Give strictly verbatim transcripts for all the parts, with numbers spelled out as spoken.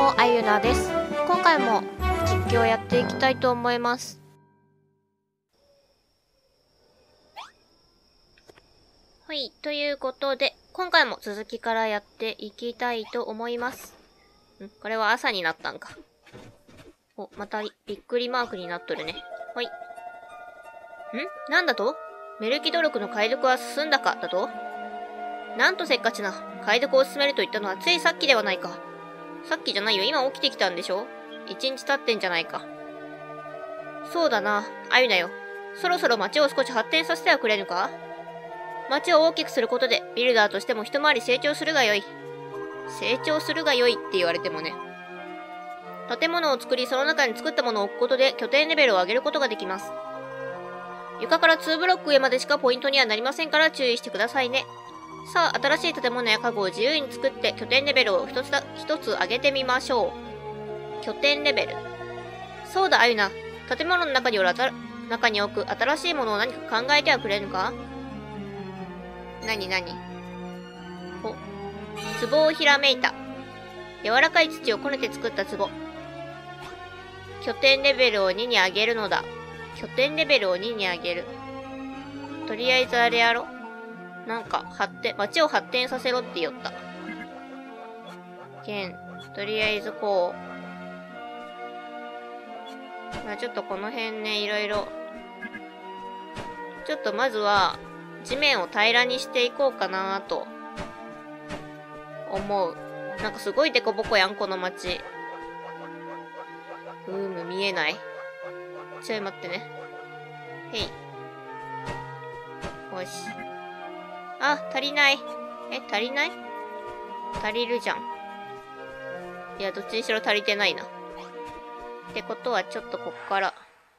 も、あゆなです。今回も実況やっていきたいと思います。はい、ということで、今回も続きからやっていきたいと思います。んこれは朝になったんか。お、またびっくりマークになっとるね。はい。んなんだと？メルキド力の解読は進んだかだと？なんとせっかちな。解読を進めると言ったのはついさっきではないか。さっきじゃないよ。今起きてきたんでしょ？一日経ってんじゃないか。そうだな。あゆなよ。そろそろ街を少し発展させてはくれぬか？街を大きくすることで、ビルダーとしても一回り成長するがよい。成長するがよいって言われてもね。建物を作り、その中に作ったものを置くことで拠点レベルを上げることができます。床からにブロック上までしかポイントにはなりませんから注意してくださいね。さあ、新しい建物や家具を自由に作って拠点レベルを一つだ、一つ上げてみましょう。拠点レベル。そうだ、あゆな。建物の中におるあた、中に置く新しいものを何か考えてはくれぬか？なになに？お、壺をひらめいた。柔らかい土をこねて作った壺。拠点レベルをにに上げるのだ。拠点レベルをにに上げる。とりあえずあれやろ。なんか、発展、街を発展させろって言った。けん、とりあえずこう。まあちょっとこの辺ね、いろいろ。ちょっとまずは、地面を平らにしていこうかなと、思う。なんかすごいデコボコやん、この街。うーむ、見えない。ちょい待ってね。へい。よし。あ、足りない。え、足りない？足りるじゃん。いや、どっちにしろ足りてないな。ってことは、ちょっとこっから。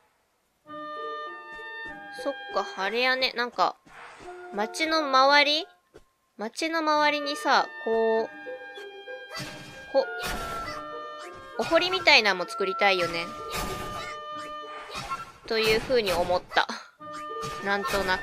そっか、あれやね。なんか、街の周り街の周りにさ、こう、こ、お堀みたいなのも作りたいよね。という風に思った。なんとなく。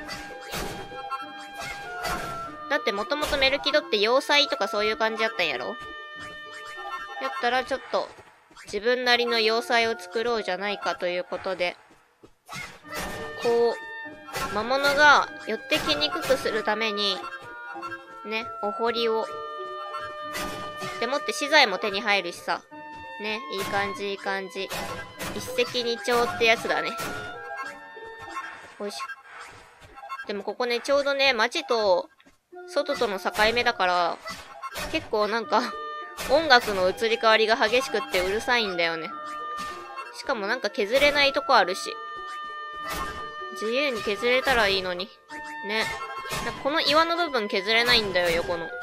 だってもともとメルキドって要塞とかそういう感じやったんやろ？やったらちょっと自分なりの要塞を作ろうじゃないかということで、こう、魔物が寄ってきにくくするために、ね、お堀を。でもって資材も手に入るしさ。ね、いい感じいい感じ。一石二鳥ってやつだね。よいしょ。でもここね、ちょうどね、街と、外との境目だから、結構なんか、音楽の移り変わりが激しくってうるさいんだよね。しかもなんか削れないとこあるし。自由に削れたらいいのに。ね。なんかこの岩の部分削れないんだよ、横の。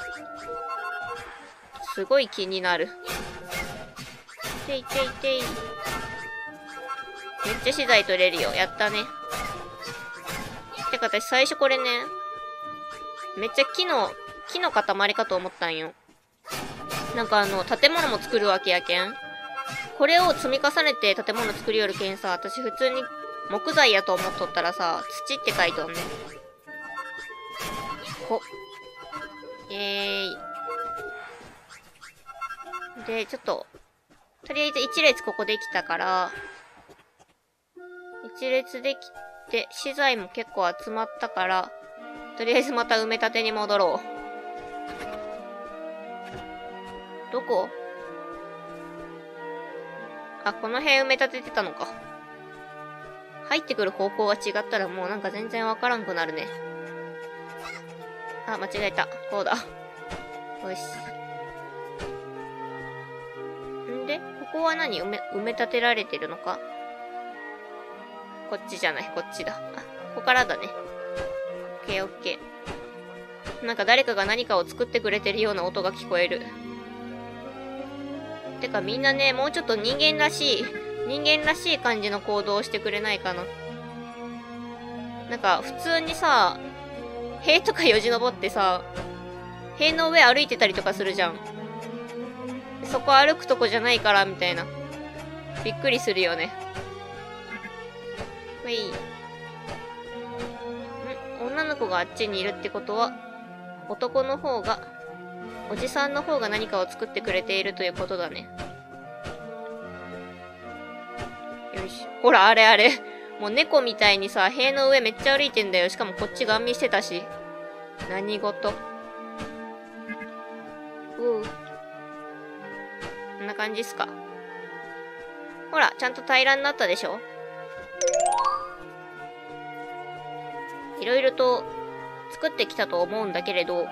すごい気になる。ていていてい。めっちゃ資材取れるよ。やったね。てか私最初これね、めっちゃ木の、木の塊かと思ったんよ。なんかあの、建物も作るわけやけん。これを積み重ねて建物作りよるけんさ、私普通に木材やと思っとったらさ、土って書いとんね。ほ。イェーイ。で、ちょっと、とりあえず一列ここできたから、一列できて、資材も結構集まったから、とりあえずまた埋め立てに戻ろう。どこ？あ、この辺埋め立ててたのか。入ってくる方向が違ったらもうなんか全然わからんくなるね。あ、間違えた。こうだ。よし。んで、ここは何？埋め、埋め立てられてるのか？こっちじゃない、こっちだ。あ、ここからだね。オッケーオッケー。なんか誰かが何かを作ってくれてるような音が聞こえる。てかみんなね、もうちょっと人間らしい、人間らしい感じの行動をしてくれないかな。なんか普通にさ、塀とかよじ登ってさ、塀の上歩いてたりとかするじゃん。そこ歩くとこじゃないからみたいな。びっくりするよね。ほい。ん？女の子があっちにいるってことは、男の方が、おじさんの方が何かを作ってくれているということだね。 し。ほら、あれあれ。もう猫みたいにさ、塀の上めっちゃ歩いてんだよ。しかもこっちガン見してたし。何事？うう。こんな感じっすか。ほら、ちゃんと平らになったでしょ？いろいろと作ってきたと思うんだけれど、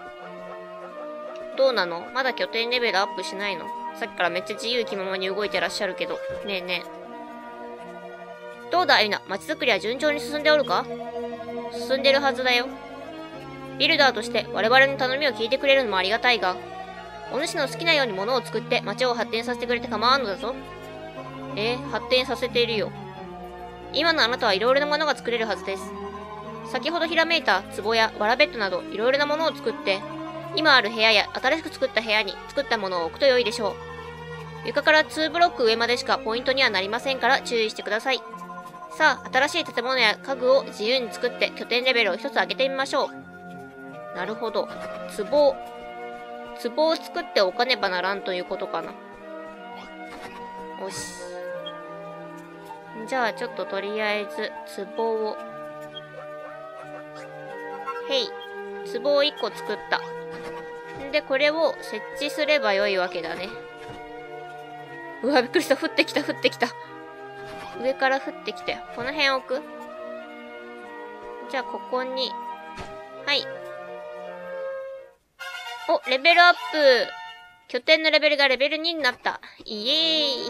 どうなの？まだ拠点レベルアップしないの？さっきからめっちゃ自由気ままに動いてらっしゃるけど。ねえねえ。どうだ、アユナ。街づくりは順調に進んでおるか？進んでるはずだよ。ビルダーとして我々の頼みを聞いてくれるのもありがたいが、お主の好きなように物を作って街を発展させてくれて構わんのだぞ。えー、発展させているよ。今のあなたはいろいろなものが作れるはずです。先ほどひらめいた壺やわらベッドなどいろいろなものを作って、今ある部屋や新しく作った部屋に作ったものを置くと良いでしょう。床からにブロック上までしかポイントにはなりませんから注意してください。さあ、新しい建物や家具を自由に作って拠点レベルを一つ上げてみましょう。なるほど。壺を、壺を作っておかねばならんということかな。よし。じゃあちょっととりあえず壺を。へい。壺をいっこ作った。で、これを設置すればよいわけだね。うわ、びっくりした。降ってきた、降ってきた。上から降ってきて。この辺置く？じゃあ、ここに。はい。お、レベルアップ。拠点のレベルがレベルにになった。イエー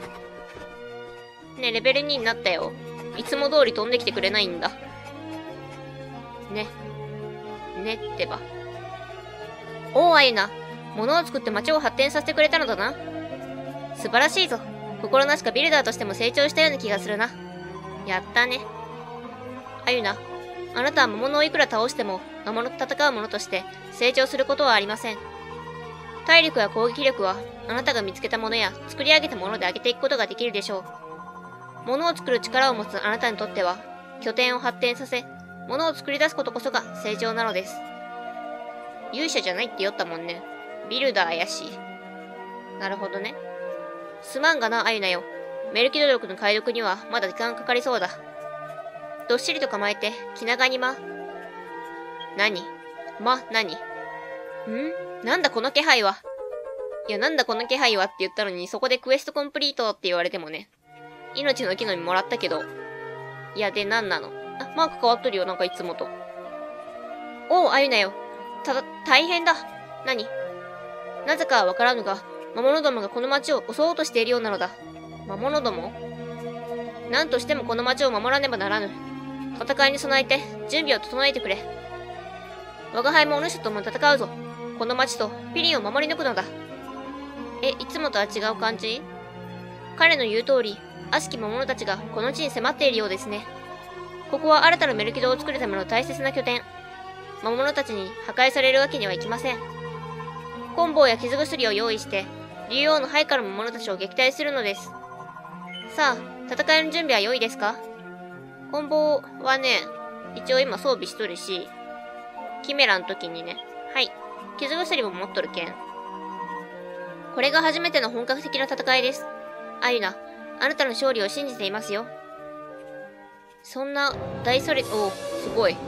イ。ね、レベルにになったよ。いつも通り飛んできてくれないんだ。ね。ねってば。おー、アユナ。物を作って街を発展させてくれたのだな。素晴らしいぞ。心なしかビルダーとしても成長したような気がするな。やったね。アユナ。あなたは魔物をいくら倒しても魔物と戦う者として成長することはありません。体力や攻撃力はあなたが見つけたものや作り上げたもので上げていくことができるでしょう。物を作る力を持つあなたにとっては拠点を発展させ、物を作り出すことこそが成長なのです。勇者じゃないって言ったもんね。ビルダーやし。なるほどね。すまんがな、アユナよ。メルキド力の解読にはまだ時間かかりそうだ。どっしりと構えて、気長にま。何ま、何んなんだこの気配は。いや、なんだこの気配はって言ったのに、そこでクエストコンプリートって言われてもね。命の木の実もらったけど。いや、で、なんなの？あ、マーク変わっとるよ、なんかいつもと。おう、アユナよ。ただ、大変だ。何？なぜかわからぬが、魔物どもがこの町を襲おうとしているようなのだ。魔物ども？何としてもこの町を守らねばならぬ。戦いに備えて準備を整えてくれ。我が輩もお主と共に戦うぞ。この町とピリンを守り抜くのだ。え、いつもとは違う感じ？彼の言う通り、悪しき魔物たちがこの地に迫っているようですね。ここは新たなメルキドを作るための大切な拠点。魔物たちに破壊されるわけにはいきません。棍棒や傷薬を用意して、竜王の配下の魔物たちを撃退するのです。さあ、戦いの準備は良いですか？棍棒はね、一応今装備しとるし、キメラの時にね、はい、傷薬も持っとるけん。これが初めての本格的な戦いです。アユナ、あなたの勝利を信じていますよ。そんな、大それ、おすごい。い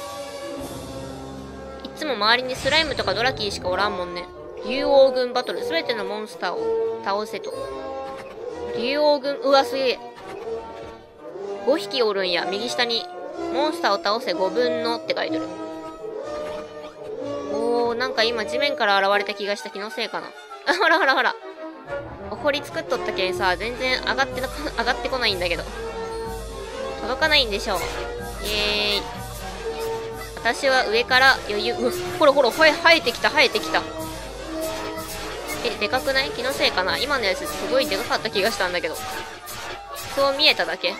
つも周りにスライムとかドラキーしかおらんもんね。竜王軍バトル、すべてのモンスターを倒せと。竜王軍、うわ、すげえ。ごひきおるんや。右下に、モンスターを倒せごぶんのって書いてる。おー、なんか今地面から現れた気がした。気のせいかな。あ、ほらほらほら。お堀作っとったけんさ、全然上がってな、上がってこないんだけど。届かないんでしょう。イエーイ。私は上から余裕、うわ、ほらほら、生えてきた、生えてきた。え、でかくない？気のせいかな？今のやつすごいでかかった気がしたんだけど。そう見えただけ。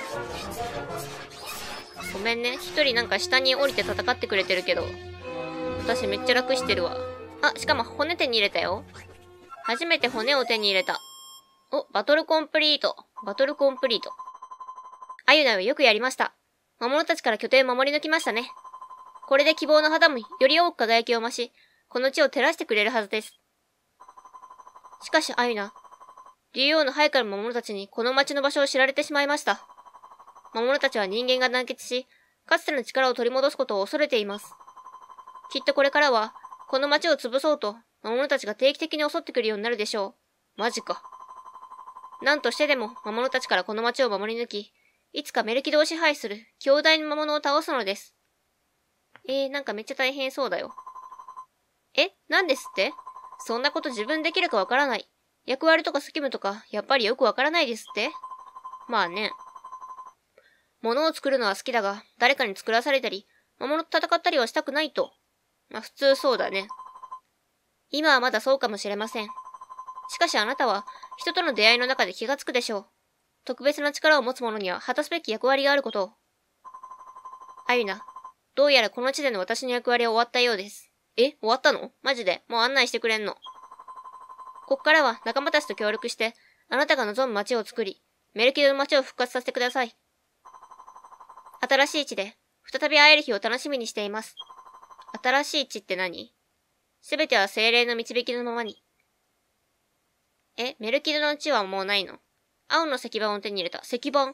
ごめんね。一人なんか下に降りて戦ってくれてるけど。私めっちゃ楽してるわ。あ、しかも骨手に入れたよ。初めて骨を手に入れた。お、バトルコンプリート。バトルコンプリート。アユナよ、よくやりました。魔物たちから拠点を守り抜きましたね。これで希望の肌もより多く輝きを増し、この地を照らしてくれるはずです。しかし、アユナ、 竜王の配下の魔物たちにこの町の場所を知られてしまいました。魔物たちは人間が団結し、かつての力を取り戻すことを恐れています。きっとこれからは、この町を潰そうと、魔物たちが定期的に襲ってくるようになるでしょう。マジか。なんとしてでも魔物たちからこの町を守り抜き、いつかメルキドを支配する強大な魔物を倒すのです。えー、なんかめっちゃ大変そうだよ。え、なんですって？そんなこと自分できるかわからない。役割とか責務とか、やっぱりよくわからないですって？まあね。物を作るのは好きだが、誰かに作らされたり、魔物と戦ったりはしたくないと。まあ普通そうだね。今はまだそうかもしれません。しかしあなたは、人との出会いの中で気がつくでしょう。特別な力を持つ者には果たすべき役割があることを。アユナ、どうやらこの地での私の役割は終わったようです。え、終わったの？マジで、もう案内してくれんの？こっからは仲間たちと協力して、あなたが望む街を作り、メルキドの街を復活させてください。新しい地で、再び会える日を楽しみにしています。新しい地って何？すべては精霊の導きのままに。え、メルキドの地はもうないの？青の石板を手に入れた。石板？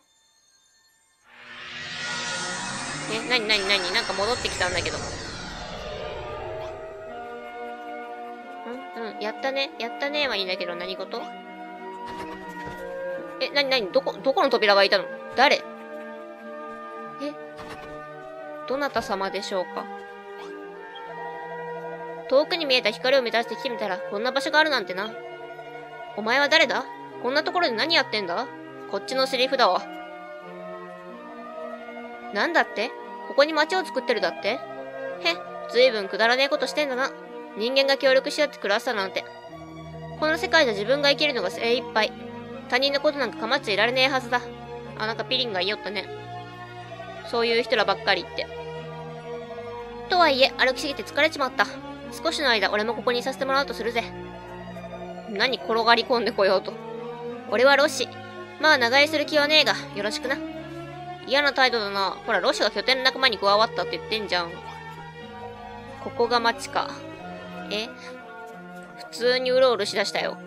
え、なになになに？なんか戻ってきたんだけど。うんうん、やったね。やったねはいいんだけど、何事？え、なになに？どこ、どこの扉がいたの？誰？え、どなた様でしょうか？遠くに見えた光を目指して来てみたら、こんな場所があるなんてな。お前は誰だ？こんなところで何やってんだ？こっちのセリフだわ。なんだって？ここに街を作ってるだって？へ、ずいぶんくだらねえことしてんだな。人間が協力し合って暮らしたなんて。この世界じゃ自分が生きるのが精一杯。他人のことなんか構っちゃいられねえはずだ。あ、なんかピリンが言いよったね。そういう人らばっかりって。とはいえ、歩きすぎて疲れちまった。少しの間、俺もここにいさせてもらうとするぜ。何転がり込んでこようと。俺はロシ。まあ長居する気はねえが、よろしくな。嫌な態度だな。ほら、ロシが拠点の仲間に加わったって言ってんじゃん。ここが町か。え？普通にうろうろしだしたよ。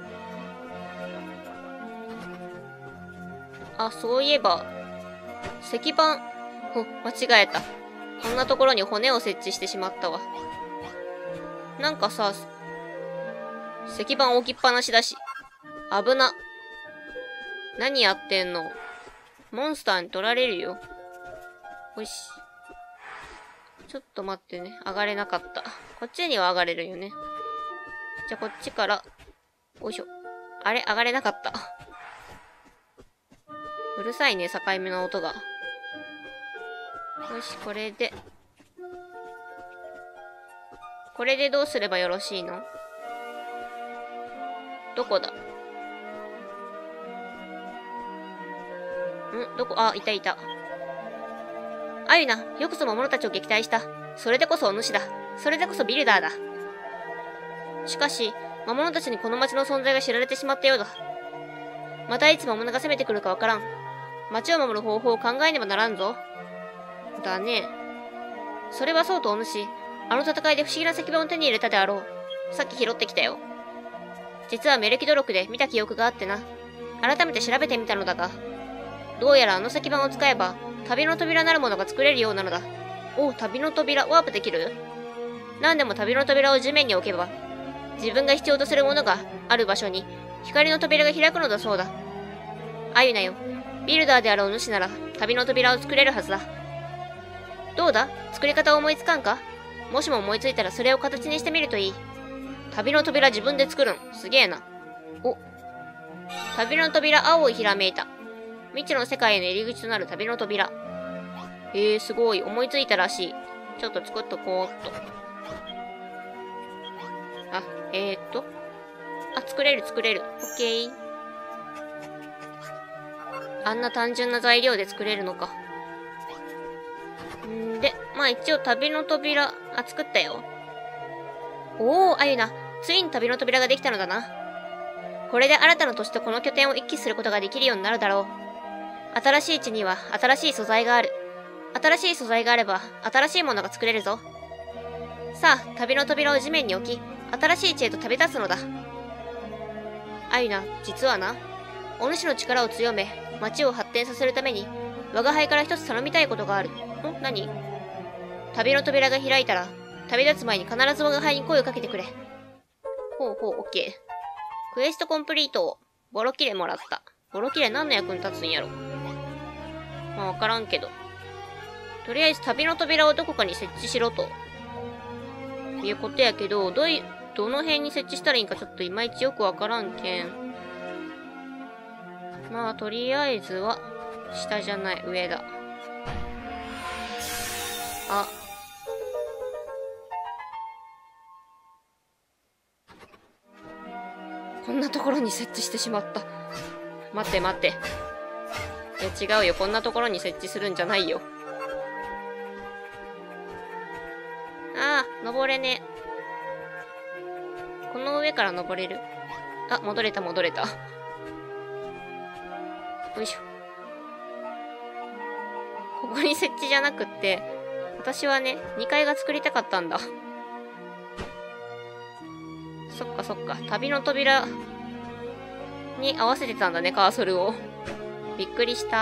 あ、そういえば、石板、ほ、間違えた。こんなところに骨を設置してしまったわ。なんかさ、石板置きっぱなしだし。危な。何やってんの？モンスターに取られるよ。よし。ちょっと待ってね。上がれなかった。こっちには上がれるよね。じゃあこっちから、よいしょ。あれ？上がれなかった。うるさいね、境目の音が。よし、これで。これでどうすればよろしいの？どこだ？ん？どこ？あ、いたいた。あゆな、よくぞ魔物たちを撃退した。それでこそお主だ。それでこそビルダーだ。しかし、魔物たちにこの町の存在が知られてしまったようだ。またいつ魔物が攻めてくるかわからん。町を守る方法を考えねばならんぞ。だね。それはそうとお主、あの戦いで不思議な石板を手に入れたであろう。さっき拾ってきたよ。実はメルキド録で見た記憶があってな。改めて調べてみたのだが、どうやらあの石板を使えば、旅の扉なるものが作れるようなのだ。おう、旅の扉、ワープできる？何でも旅の扉を地面に置けば、自分が必要とするものがある場所に、光の扉が開くのだそうだ。あゆなよ、ビルダーであるお主なら、旅の扉を作れるはずだ。どうだ？作り方を思いつかんか？もしも思いついたらそれを形にしてみるといい。旅の扉自分で作るん。すげえな。お。旅の扉、青をひらめいた。未知の世界への入り口となる旅の扉。えー、すごい。思いついたらしい。ちょっと作っとこうっと。あ、えーっと。あ、作れる作れる。オッケー。あんな単純な材料で作れるのか。んで、まあ一応旅の扉、あ、作ったよ。おー、あゆな。ついに旅の扉ができたのだな。これで新たな都市とこの拠点を一気することができるようになるだろう。新しい地には新しい素材がある。新しい素材があれば新しいものが作れるぞ。さあ、旅の扉を地面に置き、新しい地へと旅立つのだ。あゆな、実はな、 お主の力を強め、町を発展させるために、我が輩から一つ頼みたいことがある。ん？何？旅の扉が開いたら、旅立つ前に必ず我が輩に声をかけてくれ。ほうほう、オッケー。クエストコンプリート。ボロキレもらった。ボロキレ何の役に立つんやろ。まあ、わからんけど。とりあえず旅の扉をどこかに設置しろと。いうことやけど、どうい、どの辺に設置したらいいんかちょっといまいちよくわからんけん。まあ、とりあえずは、下じゃない、上だ。あ。こんなところに設置してしまった。待って待って。いや違うよ。こんなところに設置するんじゃないよ。ああ、登れねえ。この上から登れる？あ、戻れた戻れた。よいしょ。ここに設置じゃなくって、私はね、にかいが作りたかったんだ。そっかそっか。旅の扉に合わせてたんだね、カーソルを。びっくりした。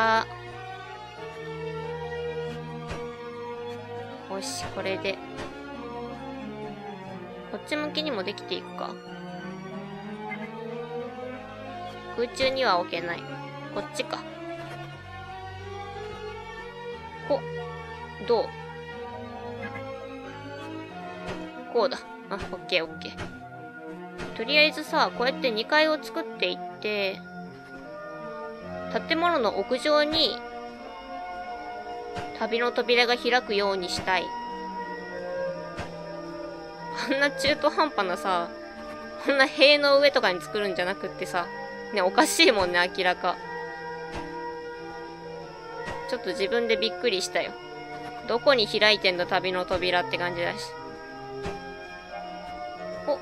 よし、これで。こっち向きにもできていくか。空中には置けない。こっちか。こ、どう？こうだ。あ、オッケーオッケー。とりあえずさ、こうやってにかいを作っていって、建物の屋上に、旅の扉が開くようにしたい。あんな中途半端なさ、こんな塀の上とかに作るんじゃなくってさ、ね、おかしいもんね、明らか。ちょっと自分でびっくりしたよ。どこに開いてんだ、旅の扉って感じだし。お。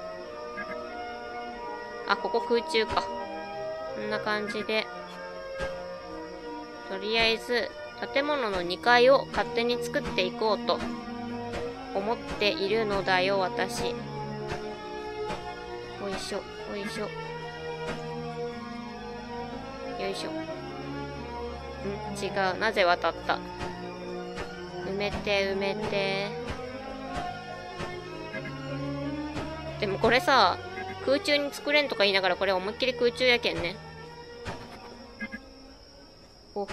あ、ここ空中か。こんな感じで。とりあえず、建物のにかいを勝手に作っていこうと思っているのだよ、私。おいしょ、おいしょ。よいしょ。ん？違う。なぜ渡った？埋めて、埋めて。でもこれさ、空中に作れんとか言いながらこれ思いっきり空中やけんね。お。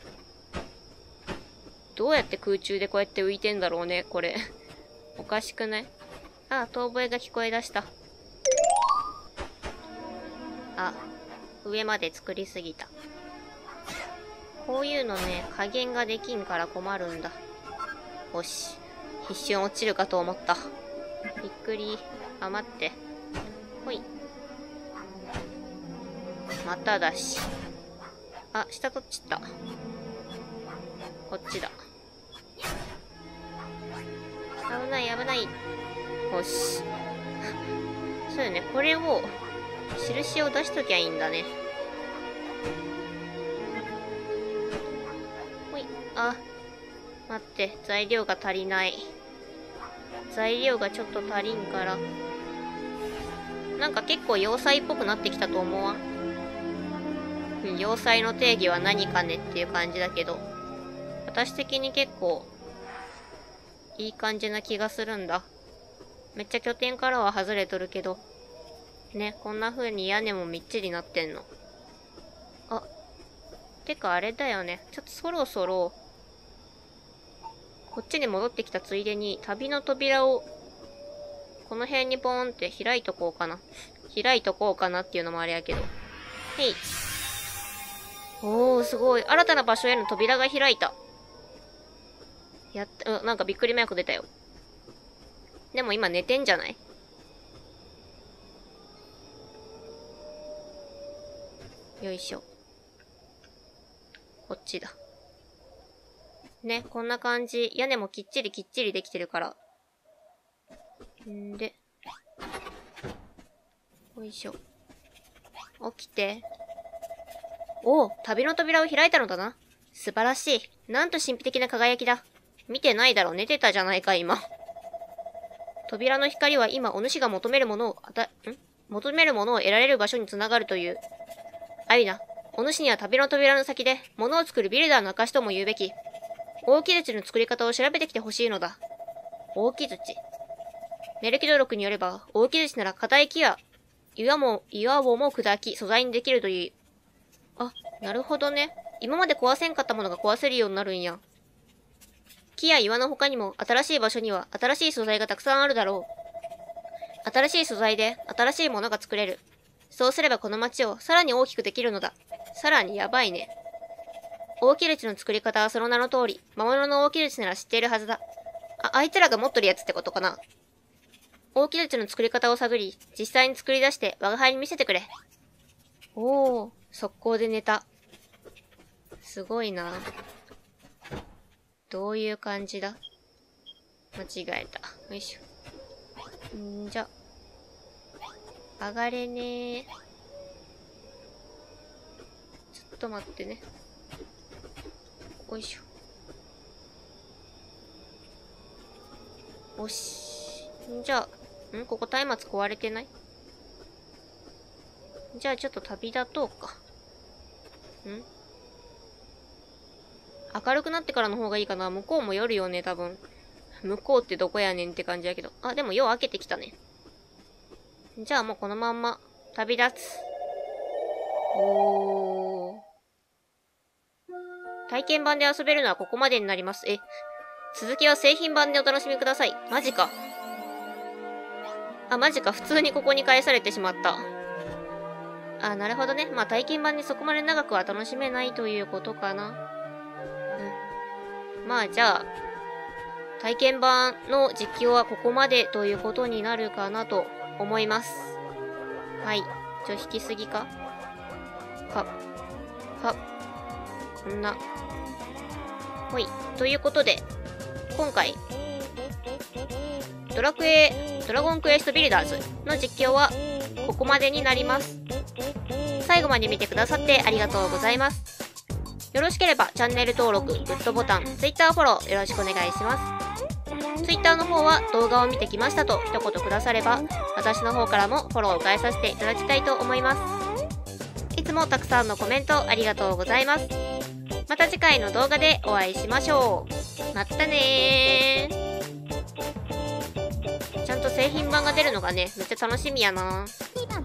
どうやって空中でこうやって浮いてんだろうね、これ。おかしくない？あ、遠吠えが聞こえ出した。あ、上まで作りすぎた。こういうのね、加減ができんから困るんだ。よし。一瞬落ちるかと思った。びっくり。あ、待って。ほい。まただし。あ、下取っちった。こっちだ。危ない危ない。よし。そうよね。これを、印を出しときゃいいんだね。ほい。あ、待って。材料が足りない。材料がちょっと足りんから。なんか結構要塞っぽくなってきたと思わん？うん、要塞の定義は何かねっていう感じだけど。私的に結構、いい感じな気がするんだ。めっちゃ拠点からは外れとるけど。ね、こんな風に屋根もみっちりなってんの。あ、てかあれだよね。ちょっとそろそろ、こっちに戻ってきたついでに、旅の扉を、この辺にポーンって開いとこうかな。開いとこうかなっていうのもあれやけど。へい。おー、すごい。新たな場所への扉が開いた。やった、うん、なんかびっくりマーク出たよ。でも今寝てんじゃない？よいしょ。こっちだ。ね、こんな感じ。屋根もきっちりきっちりできてるから。んで。よいしょ。起きて。おう、旅の扉を開いたのだな。素晴らしい。なんと神秘的な輝きだ。見てないだろ、寝てたじゃないか、今。扉の光は今、お主が求めるものを、あた、ん求めるものを得られる場所につながるという。アイナ、 お主には旅の扉の先で物を作るビルダーの証とも言うべき、大木槌の作り方を調べてきてほしいのだ。大木槌。メルキド録によれば、大木槌なら硬い木や岩も、岩をも砕き素材にできるといい。あ、なるほどね。今まで壊せんかったものが壊せるようになるんや。木や岩の他にも新しい場所には新しい素材がたくさんあるだろう。新しい素材で新しいものが作れる。そうすればこの街をさらに大きくできるのだ。さらにやばいね。大木槌の作り方はその名の通り、魔物の大木槌なら知っているはずだ。あ、あいつらが持っとるやつってことかな。大木槌の作り方を探り、実際に作り出して我が輩に見せてくれ。おー、速攻で寝た。すごいな。どういう感じだ？間違えた。よいしょ。んじゃ。上がれねー。ちょっと待ってね。よいしょ。よし。んじゃあ、んここ松明壊れてない？じゃあちょっと旅立とうか。ん明るくなってからの方がいいかな。向こうも夜よね、多分。向こうってどこやねんって感じやけど。あ、でも夜明けてきたね。じゃあもうこのまんま旅立つ。おー。体験版で遊べるのはここまでになります。え、続きは製品版でお楽しみください。マジか。あ、マジか。普通にここに返されてしまった。あ、なるほどね。まあ体験版にそこまで長くは楽しめないということかな。うん。まあじゃあ、体験版の実況はここまでということになるかなと思います。はい。ちょ、引きすぎか？は、は、こんな。ほい。ということで、今回、ドラクエ、ドラゴンクエストビルダーズの実況はここまでになります。最後まで見てくださってありがとうございます。よろしければチャンネル登録、グッドボタン、Twitter フォローよろしくお願いします。Twitter の方は動画を見てきましたと一言くだされば、私の方からもフォローを返させていただきたいと思います。いつもたくさんのコメントありがとうございます。また次回の動画でお会いしましょう。またねー。ちゃんと製品版が出るのがね、めっちゃ楽しみやな。